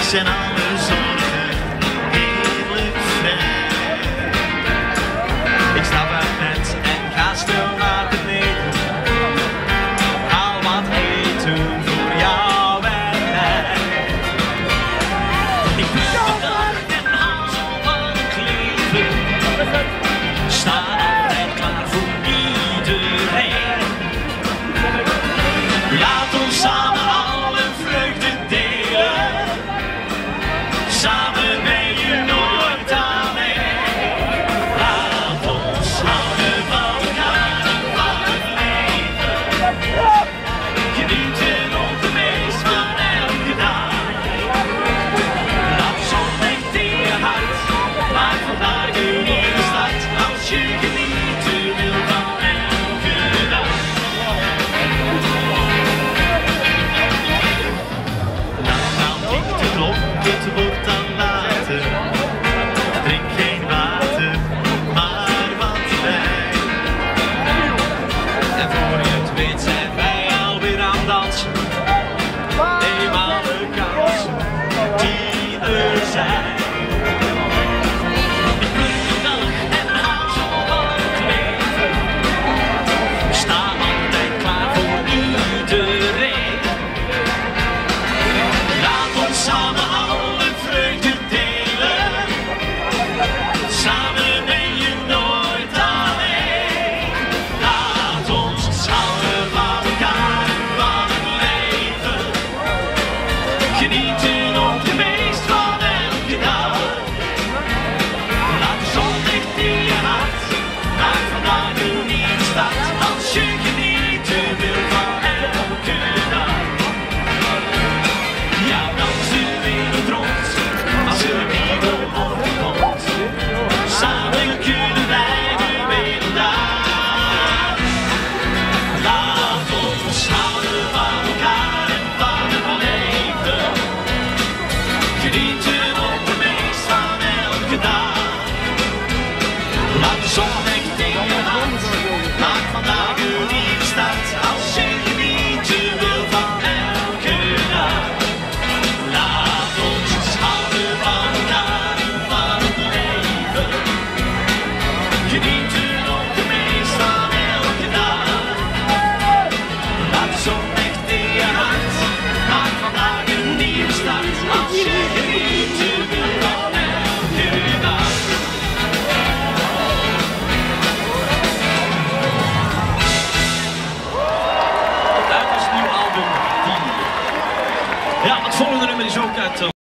zijn alle zorgen heerlijk vrij. Ik stap uit bed en ga stil naar beneden. Haal wat eten voor jou en mij. Ik ben de dag en haal zo wat ik leven. Sta altijd klaar voor iedereen. Laat ons samen alle vreugde delen. Samen ben je nooit alleen. Laat ons houden van elkaar en van het leven. Genieten op de meest van elke dag. Laat de zon licht in je hart. Maak vandaag een nieuwe start. Als je genieten wil van elke dag. Dan tikt de klok, het wordt dan later. Drink geen water, maar wat wijn. En voor je het weet zijn wij alweer aan het dansen. Neem alle kansen die er zijn. Ik pluk de dag en hou zo van het leven. Sta altijd klaar voor iedereen. Laat ons samen alle vreugde delen. Samen ben je nooit alleen. Laat ons houden van elkaar en van het leven. Genieten op de meest van elke dag. Laat de zon licht in je hart. Maak vandaag een nieuwe start. Als je genieten wil van elke dag. Ja, dans de wereld rond, als er een nieuwe morgen komt. Samen kunnen wij de wereld aan. Laat ons houden van elkaar en van het leven. Genieten op de meest van elke dag. Laat de zon echt in je hart. Maak vandaag een nieuwe start. Als je genieten wil van elke dag. Laat ons houden van elkaar en van het leven. Genieten op de meest van elke dag. Laat de zon echt in je hart. Maak vandaag een nieuwe start. Als je genieten wil van elke dag. Uit is het nieuwe album. Ja, het volgende nummer is ook uit